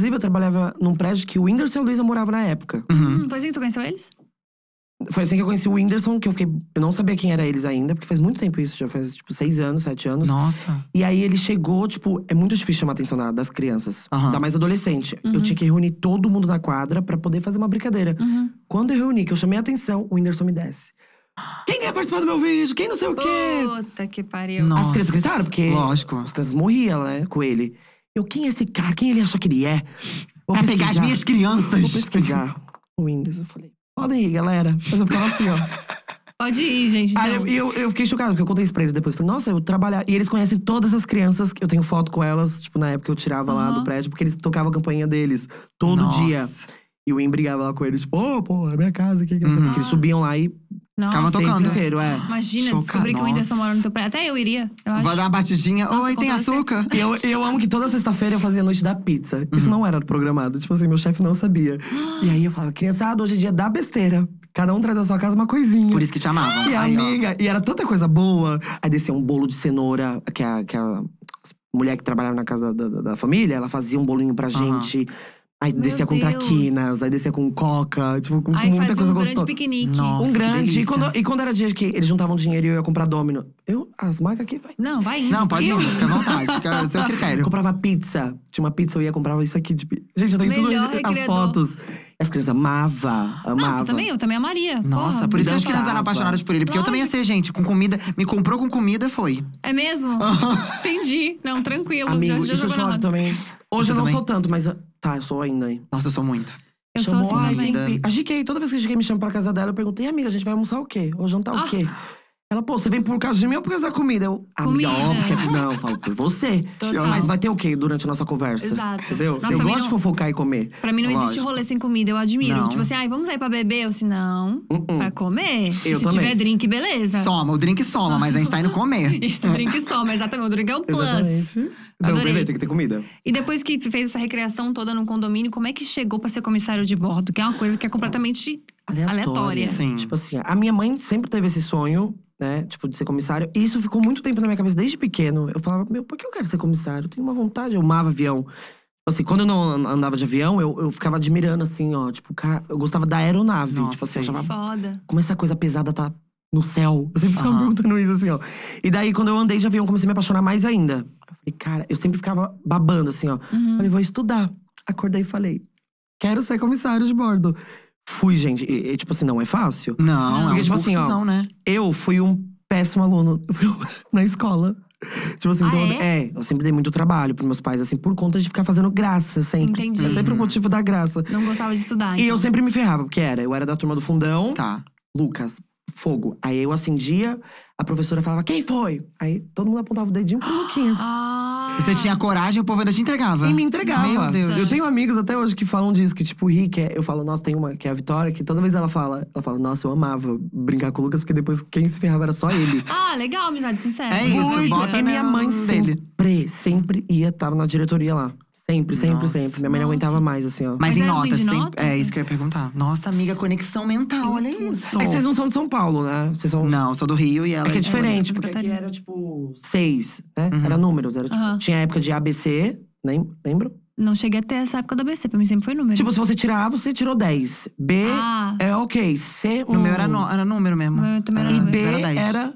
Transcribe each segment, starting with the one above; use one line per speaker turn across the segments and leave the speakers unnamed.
Inclusive, eu trabalhava num prédio que o Whindersson e a Luísa moravam na época.
Foi assim que tu conheceu eles?
Foi assim que eu conheci o Whindersson, que eu não sabia quem era eles ainda, porque faz muito tempo isso, já faz, tipo, 6 anos, 7 anos.
Nossa.
E aí ele chegou, tipo, é muito difícil chamar a atenção das crianças, ainda mais adolescente. Eu tinha que reunir todo mundo na quadra pra poder fazer uma brincadeira. Quando eu reuni, que eu chamei a atenção, o Whindersson me desce. Quem quer participar do meu vídeo? Quem não sei o quê?
Puta que pariu.
Nossa.
As crianças gritaram, porque
Lógico.
as crianças morriam, né, com ele. Quem é esse cara? Quem ele acha que ele é? Vou
Pra pegar as minhas crianças.
Vou pesquisar o Whindersson. Eu falei, podem ir, galera. Mas eu ficava assim, ó.
Pode ir, gente. Então.
Aí eu fiquei chocada, porque eu contei isso pra eles depois. Eu falei, nossa, eu trabalhar. E eles conhecem todas as crianças, que eu tenho foto com elas, tipo, na época que eu tirava lá do prédio, porque eles tocavam a campainha deles todo dia. E o Whin brigava lá com eles, tipo, pô, é minha casa aqui. Porque eles subiam lá e
Ficavam
Nossa,
tocando.
inteiro,
imagina, descobrir que o Whindersson mora no teu prédio. Até eu iria, eu acho.
Vai dar uma batidinha.
Nossa,
Oi,
com
tem
toda
açúcar?
E eu amo que toda sexta-feira eu fazia a noite da pizza. Isso não era programado. Tipo assim, meu chefe não sabia. E aí eu falava, criançada, hoje é dia da besteira. Cada um traz da sua casa uma coisinha.
Por isso que te amavam.
E a
Aí, ó.
amiga, e era tanta coisa boa. Aí descia um bolo de cenoura, que a mulher que trabalhava na casa da família, ela fazia um bolinho pra gente. Aí
Meu
descia com
Deus.
traquinas, aí descia com coca, tipo, com
Aí
muita
fazia
coisa
um
gostosa.
grande piquenique.
Nossa,
Um
que
grande.
delícia.
E quando era dia que eles juntavam dinheiro e eu ia comprar domino, as marcas aqui, vai.
Não, vai indo.
Não, pode ir, fica à vontade. Fica ao seu critério.
Comprava pizza. Tinha uma pizza, eu ia comprava isso aqui. Tipo, gente, eu tenho tudo
Melhor
as
recreador.
fotos. As crianças amavam.
Nossa, eu também amaria.
Nossa,
Porra,
por isso que as
dançava.
crianças eram apaixonadas por ele. Porque eu também ia ser, gente, com comida. Me comprou com comida, foi.
É mesmo? Entendi. Não, tranquilo.
Amigo,
já
deixa eu te
jogou na
falar
roda.
também. Hoje eu não
também?
sou tanto, mas… Tá, eu sou ainda, hein.
Nossa, eu sou muito.
Eu sou
Chamou
assim
a
também.
linda.
A GK, toda vez que a GK me chama pra casa dela, eu perguntei, amiga, a gente vai almoçar o quê? Ou jantar o quê? Ela, pô, você vem por causa de mim ou por causa da comida? Eu, amiga,
Comida.
óbvio que é… Não, eu falo, por você.
Total.
Mas vai ter o quê durante a nossa conversa?
Exato.
Entendeu?
Nossa,
eu
também
gosto de
não-
fofocar e comer.
Pra mim não existe
Lógico.
rolê sem comida, eu admiro.
Não.
Tipo assim, vamos sair pra beber? Eu assim, não. Pra comer?
Eu
Se
também.
tiver drink, beleza.
Soma, o drink soma, mas a gente tá indo comer.
Esse drink soma, exatamente. O drink é um plus.
Exatamente. Não,
Adorei.
beleza, tem que ter comida.
E depois que fez essa recreação toda no condomínio, como é que chegou pra ser comissário de bordo? Que é uma coisa que é completamente aleatória.
Sim.
Tipo assim, a minha mãe sempre teve esse sonho, né? Tipo, de ser comissário. E isso ficou muito tempo na minha cabeça, desde pequeno. Eu falava, por que eu quero ser comissário? Eu tenho uma vontade, eu amava avião. Tipo assim, quando eu não andava de avião, eu ficava admirando, assim, ó. Tipo, cara, eu gostava da aeronave.
Nossa,
tipo assim, eu
sei.
achava,
Foda.
como essa coisa pesada tá no céu. Eu sempre ficava perguntando isso, assim, ó. E daí, quando eu andei de avião, eu comecei a me apaixonar mais ainda. Eu falei, cara, eu sempre ficava babando, assim, ó. Falei, vou estudar. Acordei e falei, quero ser comissário de bordo. Fui, gente. E, tipo assim, não é fácil.
Não, é
Porque,
um
tipo assim, ó,
cursozão, né?
Eu fui um péssimo aluno na escola. Tipo assim, então, eu sempre dei muito trabalho pros meus pais, assim, por conta de ficar fazendo graça sempre.
Entendi.
É sempre o motivo da graça.
Não gostava de estudar.
E eu
então.
sempre me ferrava, porque eu era da turma do fundão.
Tá.
Lucas, fogo. Aí eu acendia, a professora falava, quem foi? Aí todo mundo apontava o dedinho pro Luquinhas.
Você tinha coragem, o povo ainda te entregava.
E me entregava.
Meu Deus.
Eu tenho amigos até hoje que falam disso, que tipo, o Rick, eu falo, nossa, tem uma, que é a Vitória, que toda vez ela fala, nossa, eu amava brincar com o Lucas, porque depois quem se ferrava era só ele.
Legal, amizade sincera.
É isso,
Muito.
bota
E minha mãe
dele.
sempre tava na diretoria lá. Sempre. Minha mãe não aguentava mais, assim, ó.
Mas
Mas
em
era
nota,
ruim de
sempre.
nota?
É isso que eu ia perguntar. Nossa, amiga, conexão mental, olha isso.
É que vocês não são de São Paulo, né? Vocês são…
Não, eu sou do Rio e ela
É que é
Santa
diferente, porque aqui
Catarina.
era, tipo, 6, né? Era números, era tipo… Tinha época de ABC, lembra?
Não cheguei até essa época da BC, pra mim sempre foi número.
Tipo, se você tirar A, você tirou 10. B é ok, C…
No meu era número mesmo.
No meu também era
E
número.
D
0 a 10.
era…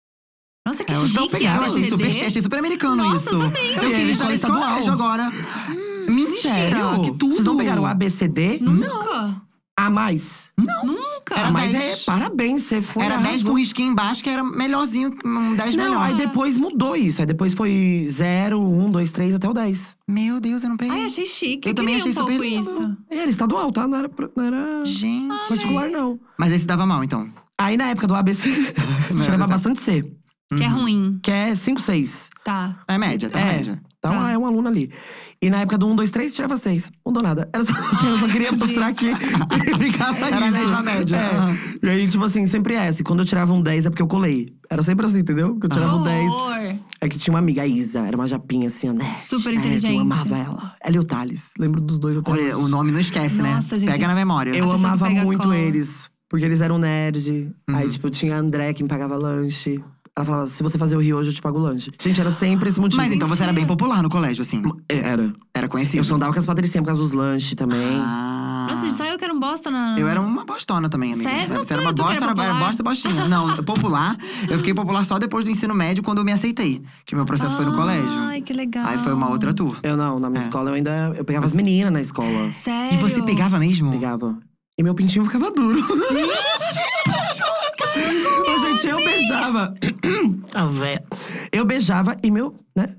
Nossa, que
vocês não
chique.
pegaram,
Eu achei super americano
Nossa,
isso.
eu também.
Eu
E
queria
aí,
estar
escola
nesse
estadual.
colégio agora. Mentira,
Sério?
que tudo.
Vocês não pegaram A, B, C, D?
Nunca.
A mais?
Nunca.
Era
Mas
10.
Parabéns, você foi…
Era 10 com
arrasou.
risquinho embaixo, que era melhorzinho, um 10
Não,
melhor.
aí depois mudou isso. Aí depois foi 0, 1, 2, 3 até o 10.
Meu Deus, eu não peguei.
Ai, achei chique.
Eu também
queria
achei
um pouco
super lindo.
isso.
E era estadual, tá? Não era
Gente.
particular, não.
Mas esse dava mal, então.
Aí na época do ABC, tirava bastante C.
Que é ruim.
Que é 5, 6.
Tá.
É média, tá média.
Então
Tá.
é um aluno ali. E na época do 1, 2, 3, tirava 6. Não mudou nada. Eu só queria mostrar que ficava
Era a
isso.
mesma média. Aham.
E aí, tipo assim, sempre é essa. E quando eu tirava um 10 é porque eu colei. Era sempre assim, entendeu? Porque eu tirava um 10.
Horror.
É que tinha uma amiga, a Isa. Era uma japinha assim, né?
Super inteligente.
Eu amava ela. Ela e o Thales. Lembro dos dois até
Olha,
hoje.
o nome não esquece,
Nossa,
né?
gente.
Pega na memória.
Eu
pessoa que
amava
pega
muito
cola.
eles. Porque eles eram nerd. Aí, tipo, tinha a André que me pagava lanche. Ela falava, se você fazer o Rio hoje, eu te pago lanche. Gente, era sempre esse motivo.
Mas então você era bem popular no colégio, assim.
Era.
Era era conhecido.
Eu só andava com as patricinhas por causa dos lanches também.
Nossa, só eu que era um bosta na…
Eu era uma bostona também, amiga.
Sério?
Você era uma
Tu que
bosta,
era
era
popular?
bosta e bostinha. Não, popular. Eu fiquei popular só depois do ensino médio, quando eu me aceitei. Que meu processo foi no colégio.
Ai, que legal.
Aí foi uma outra tour.
Eu não, na minha escola eu pegava as meninas na escola.
Sério?
E você pegava mesmo?
Pegava. E meu pintinho ficava duro. Ô, gente, eu beijava. Ah, véia. Eu beijava e meu, né?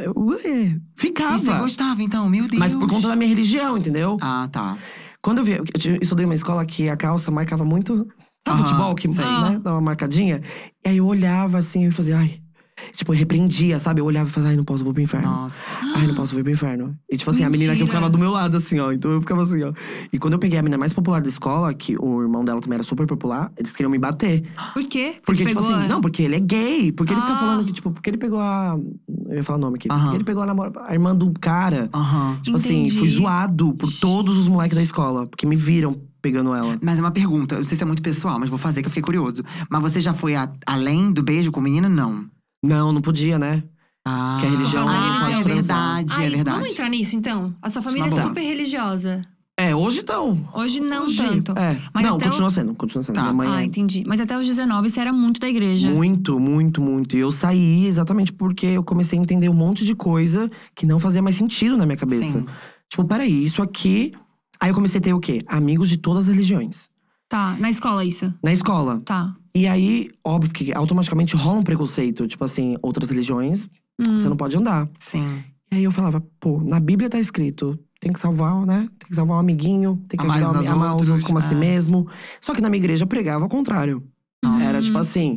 Ficava.
E você gostava, então? Meu Deus.
Mas por conta da minha religião, entendeu?
Ah, tá.
Quando eu estudei uma escola que a calça marcava muito… Sabe futebol? Que,
sei.
né, dá uma marcadinha. E aí eu olhava assim e fazia… Ai… Tipo, eu repreendia, sabe? Eu olhava e falava… Ai, não posso, vou pro inferno.
Nossa.
Ai, não posso, vou pro inferno. E tipo assim, a menina que
Mentira.
ficava do meu lado, assim, ó. Então eu ficava assim, ó. E quando eu peguei a menina mais popular da escola, que o irmão dela também era super popular, eles queriam me bater.
Por quê?
Porque,
Te
tipo
pegou
assim,
a…
não, porque ele é gay. Porque ele fica
Ah.
falando que, tipo, porque ele pegou a… Eu ia falar o nome aqui.
Aham.
Porque ele pegou a irmã do cara.
Aham.
Tipo assim,
Entendi.
fui zoado por todos os moleques da escola. Porque me viram pegando ela.
Mas é uma pergunta, eu não sei se é muito pessoal, mas vou fazer que eu fiquei curioso. Mas você já foi além do beijo com menina? Não.
Não podia, né?
Ah,
Que a religião
não
ah,
pode
é
transar.
verdade,
Ai,
é verdade.
vamos entrar nisso, então? A sua família
Uma
é
boa.
super religiosa.
É, hoje então.
Hoje não
Hoje,
tanto.
É.
Mas
não,
até
continua sendo, continua sendo.
Tá.
Minha mãe
Ah,
é
entendi. Mas até os 19 você era muito da igreja.
muito, muito, muito. E eu saí exatamente porque eu comecei a entender um monte de coisa que não fazia mais sentido na minha cabeça.
Sim.
Tipo, peraí, isso aqui… Aí eu comecei a ter o quê? Amigos de todas as religiões.
Tá, na escola isso.
Na escola.
Tá.
E aí, óbvio que automaticamente rola um preconceito. Tipo assim, outras religiões, você não pode andar.
Sim.
E aí eu falava, pô, na Bíblia tá escrito… Tem que salvar, né? Tem que salvar um amiguinho. Tem que
Amar
ajudar,
uns aos
amar os
outros,
outros como a si
é.
mesmo. Só que na minha igreja pregava ao contrário. Era tipo assim…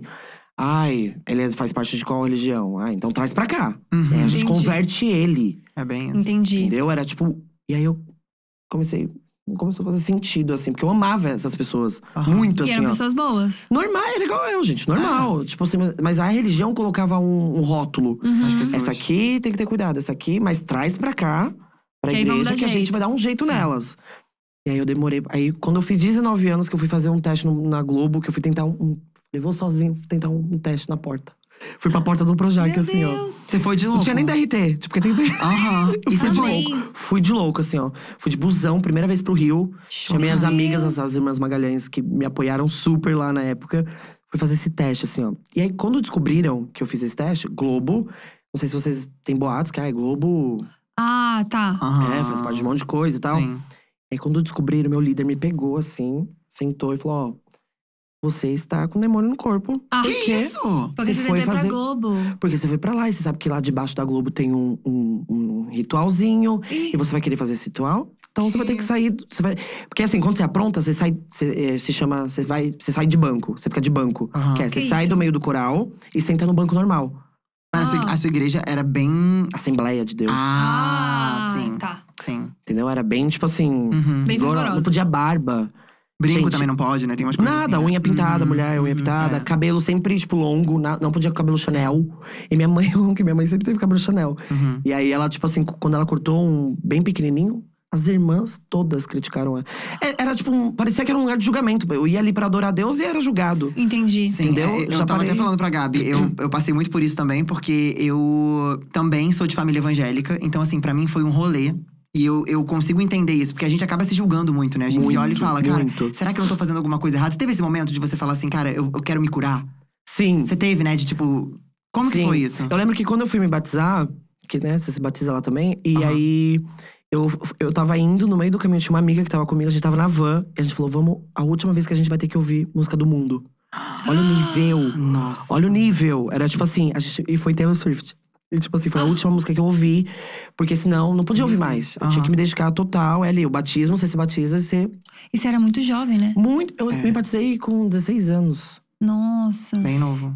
Ai, ele faz parte de qual religião? Ah, então traz pra cá.
Uhum.
E aí a gente
Entendi.
converte ele.
É bem isso.
Entendi.
Entendeu? Era tipo… E aí eu começou a fazer sentido, assim. Porque eu amava essas pessoas.
Aham.
Muito,
E
assim,
eram
ó.
pessoas boas.
Normal, era igual eu, gente. Normal. Tipo assim, mas a religião colocava um rótulo.
As pessoas.
Essa aqui tem que ter cuidado, essa aqui… Mas traz pra cá, pra
Que aí vamos
igreja,
dar
que a gente
jeito.
vai dar um jeito
Sim.
nelas. E aí eu demorei… Aí quando eu fiz 19 anos, que eu fui fazer um teste na Globo. Que eu fui tentar eu vou sozinho tentar um teste na porta. Fui pra porta do Projac,
Meu
assim, ó.
Deus.
Você foi de louco?
Não tinha nem DRT, tipo, porque tem…
Aham. E você foi?
Amei.
Fui de louco, assim, ó. Fui de busão, primeira vez pro Rio. Chamei as
Meu
amigas,
Deus.
as irmãs Magalhães, que me apoiaram super lá na época. Fui fazer esse teste, assim, ó. E aí, quando descobriram que eu fiz esse teste, Globo… Não sei se vocês têm boatos, que Globo…
Ah, tá.
Aham.
faz parte de um monte de coisa e tal.
Sim.
Aí, quando descobriram, meu líder me pegou, assim. Sentou e falou, ó… Você está com demônio no corpo.
Ah.
Por
Que
quê?
isso?
Porque
Você
você
foi
foi pra
fazer-
Globo.
Porque você foi pra lá e você sabe que lá debaixo da Globo tem um ritualzinho.
Ih,
E você vai querer fazer esse ritual? Então você vai ter que
isso?
sair. Porque assim, quando você apronta, você sai. Se chama. Você sai de banco. Você fica de banco.
Aham.
Que é,
Que
você sai
isso?
do meio do coral e senta no banco normal.
Mas
Ah.
a sua igreja era bem…
Assembleia de Deus.
Sim.
Tá.
Sim.
Entendeu? Era bem, tipo assim.
Uhum.
Bem
agora,
fervorosa.
não podia barba.
Brinco
Gente,
também não pode, né? Tem umas coisas
Nada,
assim, né?
unha pintada,
Uhum,
mulher, unha
uhum,
pintada.
é.
Cabelo sempre, tipo, longo. Não podia com cabelo Chanel. E minha mãe, eu amo que minha mãe sempre teve cabelo Chanel.
Uhum.
E aí ela, tipo assim, quando ela cortou um bem pequenininho, as irmãs todas criticaram ela. Era tipo, parecia que era um lugar de julgamento. Eu ia ali pra adorar a Deus e era julgado.
Entendi.
Sim,
Entendeu?
eu
Já
tava
parei.
até falando pra Gabi, eu passei muito por isso também, porque eu também sou de família evangélica. Então, assim, pra mim foi um rolê. E eu consigo entender isso, porque a gente acaba se julgando muito, né? A gente se olha e fala, cara,
muito.
será que eu não tô fazendo alguma coisa errada? Você teve esse momento de você falar assim, cara, eu quero me curar?
Sim.
Você teve, né? De tipo, como que
Sim.
foi isso?
Eu lembro que quando eu fui me batizar, que né, você se batiza lá também, e
Aham.
aí eu tava indo no meio do caminho, tinha uma amiga que tava comigo, a gente tava na van, e a gente falou, vamos, a última vez que a gente vai ter que ouvir música do mundo. Olha o nível.
Nossa.
Olha o nível. Era tipo assim, e foi Taylor Swift. E tipo assim, foi a última música que eu ouvi, porque senão não podia ouvir mais. Eu tinha que me dedicar total. É ali, o batismo, você se batiza, você.
E você era muito jovem, né?
Muito. Eu me batizei com 16 anos.
Nossa.
Bem novo.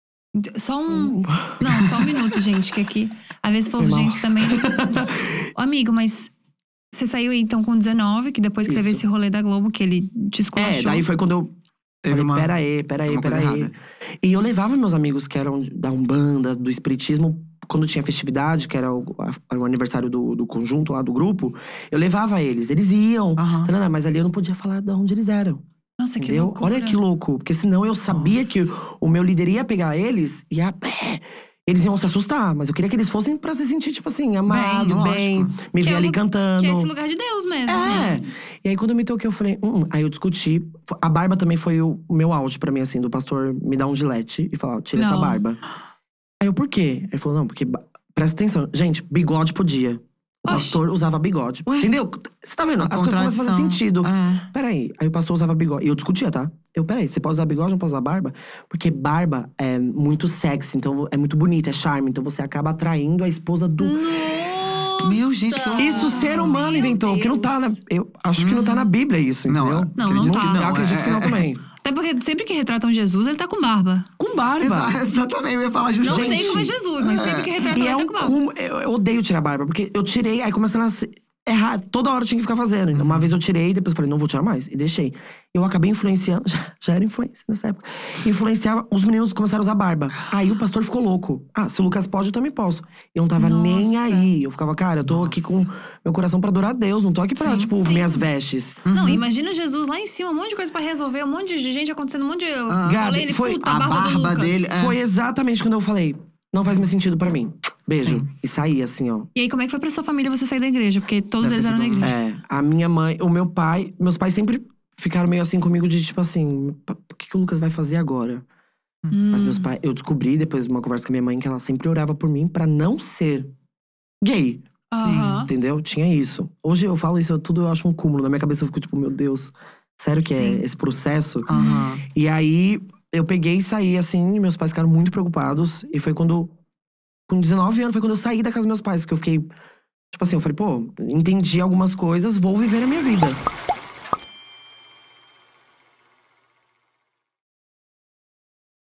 Só um. Não, só um minuto, gente, que aqui. Às vezes for
Foi mal.
gente também. Ô, amigo, mas você saiu aí então com 19, que depois que teve
Isso.
esse rolê da Globo, que ele te esculachou.
Daí foi quando eu
Teve
falei,
uma…
pera aí.
uma coisa errada.
E eu levava meus amigos que eram da Umbanda, do Espiritismo, quando tinha festividade, que era o aniversário do conjunto lá, do grupo. Eu levava eles, eles iam.
Aham.
Tarana, mas ali eu não podia falar de onde eles eram.
Nossa, que
Entendeu?
loucura.
Olha que louco. Porque senão eu sabia
Nossa.
que o meu líder ia pegar eles e ia… Eles iam se assustar, mas eu queria que eles fossem pra se sentir, tipo assim, amado, bem, me ver ali cantando.
Que é esse lugar de Deus mesmo.
É. E aí, quando eu me toquei, eu falei… Aí eu discuti. A barba também foi o meu auge pra mim, assim. Do pastor me dar um gilete e falar, tira essa barba. Aí eu, por quê? Ele falou, não, porque… Presta atenção. Gente, bigode podia. O pastor usava bigode.
Ué?
Entendeu? Você tá vendo? As coisas começam a fazer sentido. Peraí. Aí o pastor usava bigode. E eu discutia, tá? Peraí, você pode usar bigode, não pode usar barba? Porque barba é muito sexy, então é muito bonita, é charme. Então você acaba atraindo a esposa do…
Meu, gente, que loucura.
Isso o ser humano inventou. Porque não tá na… Eu acho que não tá na Bíblia isso, entendeu?
Não tá.
Eu acredito que não também.
Até porque sempre que retratam Jesus, ele tá com barba.
Com barba.
Exatamente, eu ia falar
Não
justamente.
sei como é Jesus, mas sempre que retratam
E
ele
é
tá com barba.
eu odeio tirar barba, porque eu tirei, aí começando a errar. Toda hora eu tinha que ficar fazendo. Então, uma vez eu tirei, depois eu falei, não vou tirar mais. E deixei. Eu acabei influenciando, já era influência nessa época. Influenciava, os meninos começaram a usar barba. Aí o pastor ficou louco. Se o Lucas pode, eu também posso. Eu não tava nem aí. Eu ficava, cara, eu tô aqui com meu coração pra adorar a Deus. Não tô aqui pra, minhas vestes.
Não, imagina Jesus lá em cima, um monte de coisa pra resolver, um monte de gente acontecendo, um monte de…
Gabi,
ele,
foi
puta,
a
barba do
barba
Lucas.
dele.
Foi exatamente quando eu falei, não faz mais sentido pra mim. Beijo.
Sim.
E saí, assim, ó.
E aí, como é que foi pra sua família você sair da igreja? Porque todos
Deve
eles
ter
eram da
sido
igreja.
A minha mãe, o meu pai… Meus pais sempre ficaram meio assim comigo de tipo assim… O que o Lucas vai fazer agora? Mas meus pais… Eu descobri, depois de uma conversa com a minha mãe, que ela sempre orava por mim pra não ser gay.
Aham.
Entendeu? Tinha isso. Hoje eu falo isso, tudo eu acho um cúmulo. Na minha cabeça eu fico tipo, meu Deus… Sério que é esse processo? E aí, eu peguei e saí, assim… E meus pais ficaram muito preocupados. E foi quando… Com 19 anos, foi quando eu saí da casa dos meus pais. Porque eu fiquei… Tipo assim, eu falei, pô, entendi algumas coisas, vou viver a minha vida.